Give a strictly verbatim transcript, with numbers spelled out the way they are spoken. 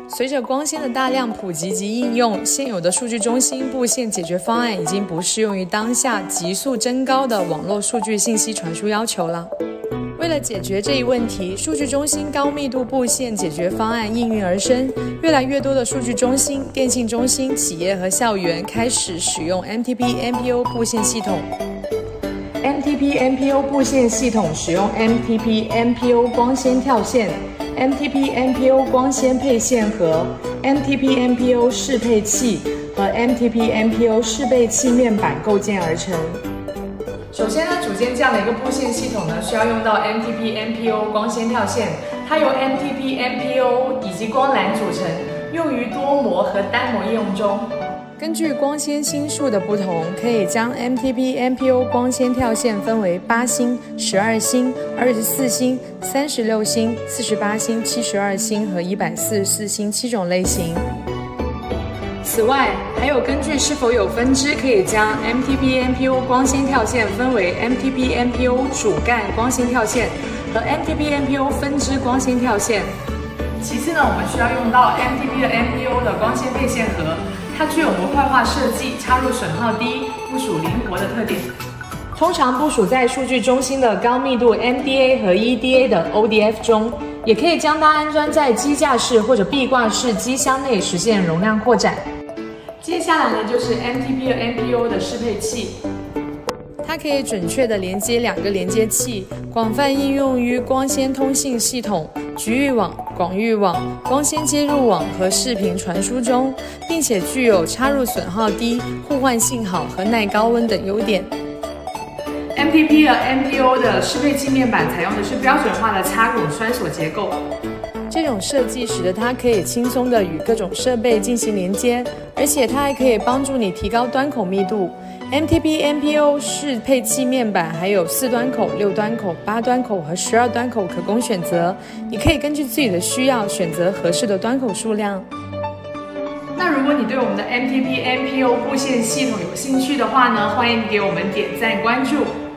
随着光纤的大量普及及应用，现有的数据中心布线解决方案已经不适用于当下急速增高的网络数据信息传输要求了。为了解决这一问题，数据中心高密度布线解决方案应运而生，越来越多的数据中心、电信中心、企业和校园开始使用 M T P M P O 布线系统。M T P M P O 布线系统使用 M T P M P O 光纤跳线、M T P M P O 光纤配线盒、M T P M P O 适配器和 M T P M P O 适配器面板构建而成。首先呢，组建这样的一个布线系统呢，需要用到 M T P M P O 光纤跳线，它由 M T P M P O 以及光缆组成，用于多模和单模应用中。根据光纤星数的不同，可以将 M T P M P O 光纤跳线分为八星、十二星、二十四星、三十六星、四十八星、七十二星和一百四十四星七种类型。此外，还有根据是否有分支，可以将 M T P M P O 光纤跳线分为 M T P M P O 主干光纤跳线和 M T P M P O 分支光纤跳线。其次呢，我们需要用到 M T P 的 M P O 的光纤配线盒，它具有模块化设计、插入损耗低、部署灵活的特点。通常部署在数据中心的高密度 M D A 和 E D A 的 O D F 中，也可以将它安装在机架式或者壁挂式机箱内，实现容量扩展。接下来呢，就是 M T P 和 M P O 的适配器，它可以准确地连接两个连接器，广泛应用于光纤通信系统、局域网、广域网、光纤接入网和视频传输中，并且具有插入损耗低、互换性好和耐高温等优点。M T P 和 M P O 的适配器面板采用的是标准化的插孔栓锁结构。这种设计使得它可以轻松地与各种设备进行连接，而且它还可以帮助你提高端口密度。M T P M P O 适配器面板还有四端口、六端口、八端口和十二端口可供选择，你可以根据自己的需要选择合适的端口数量。那如果你对我们的 M T P M P O 布线系统有兴趣的话呢，欢迎给我们点赞关注。